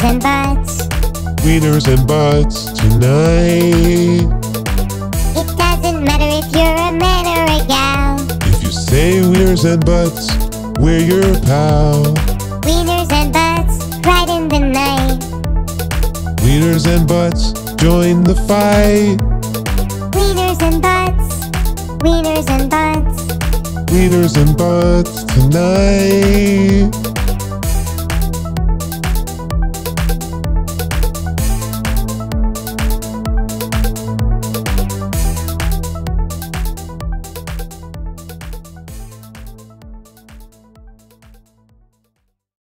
and butts. Wieners and butts tonight. It doesn't matter if you're a man or a gal. If you say wieners and butts, we're your pal. Wieners and butts, right in the night. Wieners and butts, join the fight. Wieners and butts, wieners and butts. Wieners and butts tonight.